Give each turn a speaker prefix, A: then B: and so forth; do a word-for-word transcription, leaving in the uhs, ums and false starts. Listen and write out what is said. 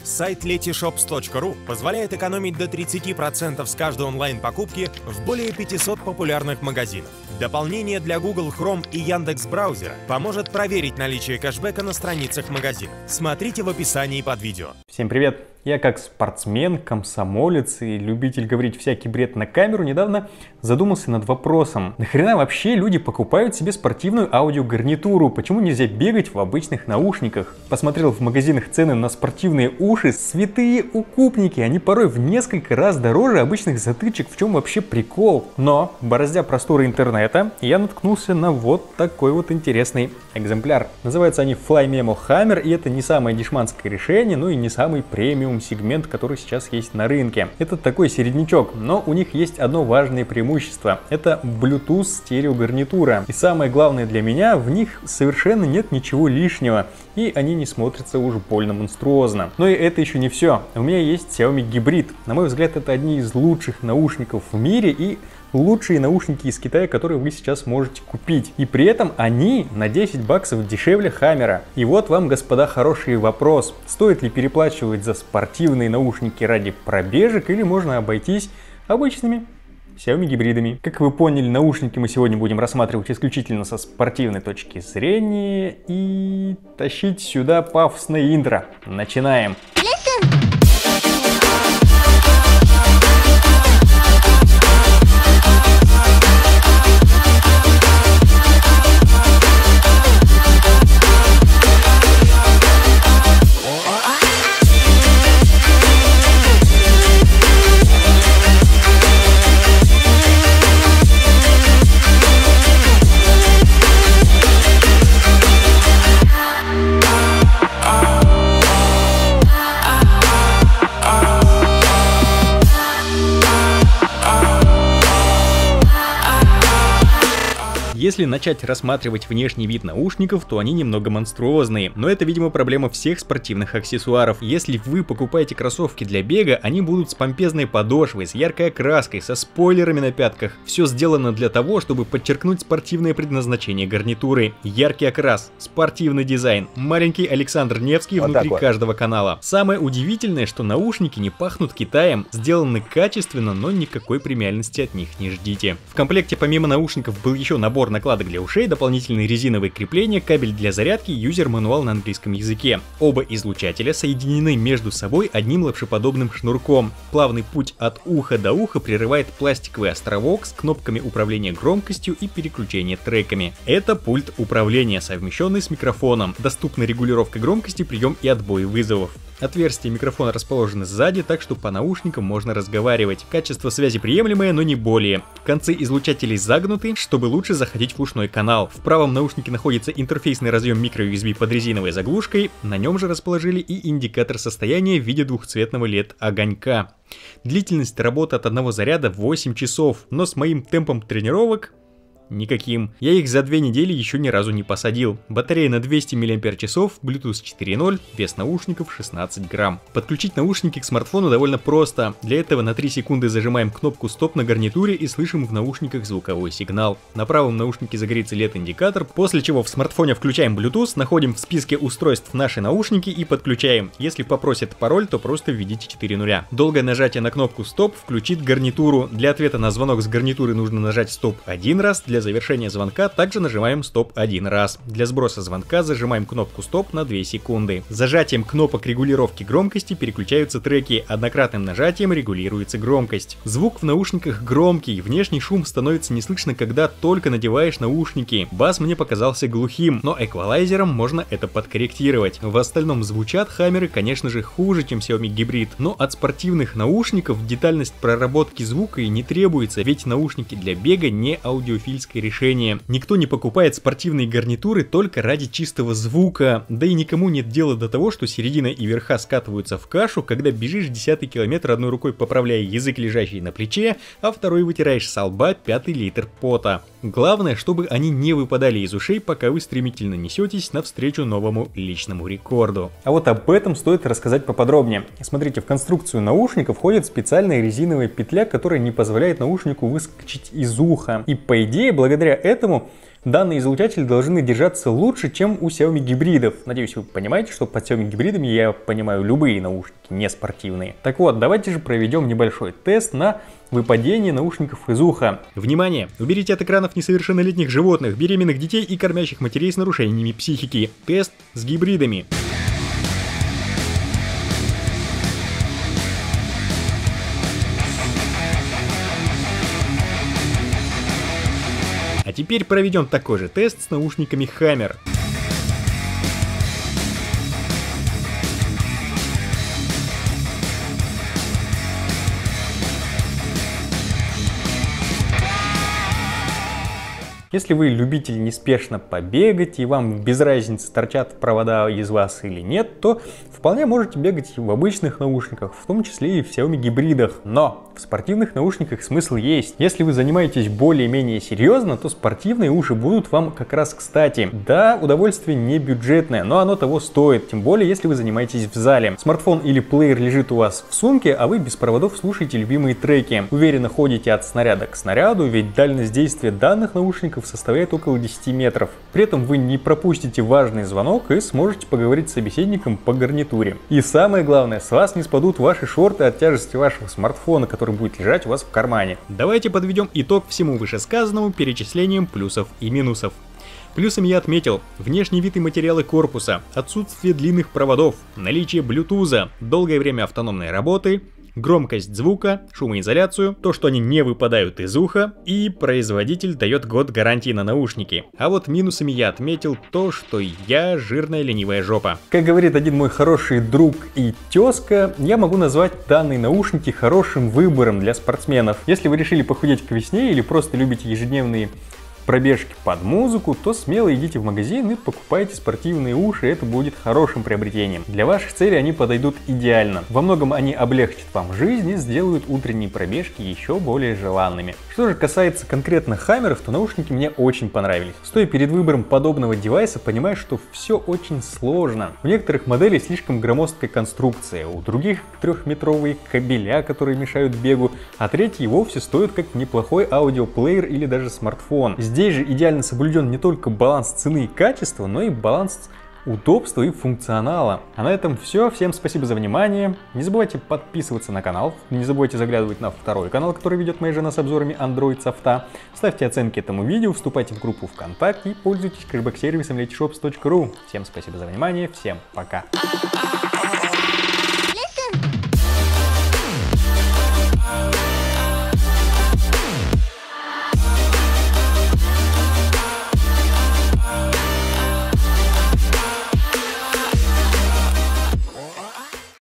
A: Сайт letyshops точка ру позволяет экономить до тридцати процентов с каждой онлайн-покупки в более пятисот популярных магазинах. Дополнение для Google Chrome и Яндекс.Браузера поможет проверить наличие кэшбэка на страницах магазина. Смотрите в описании под видео.
B: Всем привет! Я как спортсмен, комсомолец и любитель говорить всякий бред на камеру недавно задумался над вопросом: нахрена вообще люди покупают себе спортивную аудиогарнитуру? Почему нельзя бегать в обычных наушниках? Посмотрел в магазинах цены на спортивные уши. Святые укупники, они порой в несколько раз дороже обычных затычек. В чем вообще прикол? Но, бороздя просторы интернета, я наткнулся на вот такой вот интересный экземпляр. Называются они FlyMemo Hammer, и это не самое дешманское решение, но и не самый премиум сегмент, который сейчас есть на рынке. Это такой середнячок, но у них есть одно важное преимущество. Это Bluetooth стереогарнитура. И самое главное для меня, в них совершенно нет ничего лишнего, и они не смотрятся уж больно монструозно. Но и это еще не все. У меня есть Xiaomi Hybrid. На мой взгляд, это одни из лучших наушников в мире и лучшие наушники из Китая, которые вы сейчас можете купить. И при этом они на десять баксов дешевле Хаммера. И вот вам, господа, хороший вопрос. Стоит ли переплачивать за спортивные наушники ради пробежек, или можно обойтись обычными Xiaomi гибридами? Как вы поняли, наушники мы сегодня будем рассматривать исключительно со спортивной точки зрения и тащить сюда пафосное интро. Начинаем! Если начать рассматривать внешний вид наушников, то они немного монструозные, но это, видимо, проблема всех спортивных аксессуаров. Если вы покупаете кроссовки для бега, они будут с помпезной подошвой, с яркой окраской, со спойлерами на пятках. Все сделано для того, чтобы подчеркнуть спортивное предназначение гарнитуры. Яркий окрас, спортивный дизайн, маленький Александр Невский вот внутри каждого канала. Самое удивительное, что наушники не пахнут Китаем, сделаны качественно, но никакой премиальности от них не ждите. В комплекте помимо наушников был еще набор накладок для ушей, дополнительные резиновые крепления, кабель для зарядки и юзер-мануал на английском языке. Оба излучателя соединены между собой одним лапшеподобным шнурком. Плавный путь от уха до уха прерывает пластиковый островок с кнопками управления громкостью и переключения треками. Это пульт управления, совмещенный с микрофоном. Доступна регулировка громкости, прием и отбой вызовов. Отверстие микрофона расположено сзади, так что по наушникам можно разговаривать. Качество связи приемлемое, но не более. Концы излучателей загнуты, чтобы лучше заходить в ушной канал. В правом наушнике находится интерфейсный разъем микро-ю эс би под резиновой заглушкой. На нем же расположили и индикатор состояния в виде двухцветного эл и ди-огонька. Длительность работы от одного заряда восемь часов, но с моим темпом тренировок никаким. Я их за две недели еще ни разу не посадил. Батарея на двести миллиампер-часов, Bluetooth четыре ноль, вес наушников шестнадцать грамм. Подключить наушники к смартфону довольно просто. Для этого на три секунды зажимаем кнопку стоп на гарнитуре и слышим в наушниках звуковой сигнал. На правом наушнике загорится эл и ди-индикатор, после чего в смартфоне включаем Bluetooth, находим в списке устройств наши наушники и подключаем. Если попросят пароль, то просто введите четыре нуля. Долгое нажатие на кнопку стоп включит гарнитуру. Для ответа на звонок с гарнитуры нужно нажать стоп один раз, для завершения звонка также нажимаем стоп один раз. Для сброса звонка зажимаем кнопку стоп на две секунды. Зажатием кнопок регулировки громкости переключаются треки, однократным нажатием регулируется громкость. Звук в наушниках громкий, внешний шум становится не слышно, когда только надеваешь наушники. Бас мне показался глухим, но эквалайзером можно это подкорректировать. В остальном звучат хаммеры, конечно же, хуже, чем Xiaomi Hybrid, но от спортивных наушников детальность проработки звука и не требуется, ведь наушники для бега не аудиофильские решение. Никто не покупает спортивные гарнитуры только ради чистого звука, да и никому нет дела до того, что середина и верха скатываются в кашу, когда бежишь десятый километр одной рукой поправляя язык, лежащий на плече, а второй вытираешь со лба пятый литр пота. Главное, чтобы они не выпадали из ушей, пока вы стремительно несетесь навстречу новому личному рекорду. А вот об этом стоит рассказать поподробнее. Смотрите, в конструкцию наушника входит специальная резиновая петля, которая не позволяет наушнику выскочить из уха. И по идее, благодаря этому Данные излучатели должны держаться лучше, чем у Xiaomi гибридов. Надеюсь, вы понимаете, что под Xiaomi гибридами я понимаю любые наушники, не спортивные. Так вот, давайте же проведем небольшой тест на выпадение наушников из уха. Внимание! Уберите от экранов несовершеннолетних животных, беременных детей и кормящих матерей с нарушениями психики. Тест с гибридами. А теперь проведем такой же тест с наушниками Hammer. Если вы любитель неспешно побегать и вам без разницы, торчат провода из вас или нет, то вполне можете бегать и в обычных наушниках, в том числе и в Xiaomi гибридах. Но в спортивных наушниках смысл есть. Если вы занимаетесь более-менее серьезно, то спортивные уши будут вам как раз кстати. Да, удовольствие не бюджетное, но оно того стоит, тем более если вы занимаетесь в зале. Смартфон или плеер лежит у вас в сумке, а вы без проводов слушаете любимые треки. Уверенно ходите от снаряда к снаряду, ведь дальность действия данных наушников составляет около десяти метров. При этом вы не пропустите важный звонок и сможете поговорить с собеседником по гарнитуре. И самое главное, с вас не спадут ваши шорты от тяжести вашего смартфона, который будет лежать у вас в кармане. Давайте подведем итог всему вышесказанному перечислением плюсов и минусов. Плюсами я отметил внешний вид и материалы корпуса, отсутствие длинных проводов, наличие Bluetooth, долгое время автономной работы, громкость звука, шумоизоляцию, то, что они не выпадают из уха, и производитель дает год гарантии на наушники. А вот минусами я отметил то, что я жирная ленивая жопа. Как говорит один мой хороший друг и тезка, я могу назвать данные наушники хорошим выбором для спортсменов. Если вы решили похудеть к весне или просто любите ежедневные пробежки под музыку, то смело идите в магазин и покупайте спортивные уши, это будет хорошим приобретением. Для ваших целей они подойдут идеально. Во многом они облегчат вам жизнь и сделают утренние пробежки еще более желанными. Что же касается конкретно хаммеров, то наушники мне очень понравились. Стоя перед выбором подобного девайса, понимаешь, что все очень сложно. У некоторых моделей слишком громоздкая конструкция, у других трехметровые кабеля, которые мешают бегу, а третьи вовсе стоят как неплохой аудиоплеер или даже смартфон. Здесь же идеально соблюден не только баланс цены и качества, но и баланс удобства и функционала. А на этом все. Всем спасибо за внимание. Не забывайте подписываться на канал. Не забывайте заглядывать на второй канал, который ведет моя жена с обзорами Android софта. Ставьте оценки этому видео, вступайте в группу ВКонтакте и пользуйтесь кэшбэк-сервисом летишопс точка ру. Всем спасибо за внимание. Всем пока.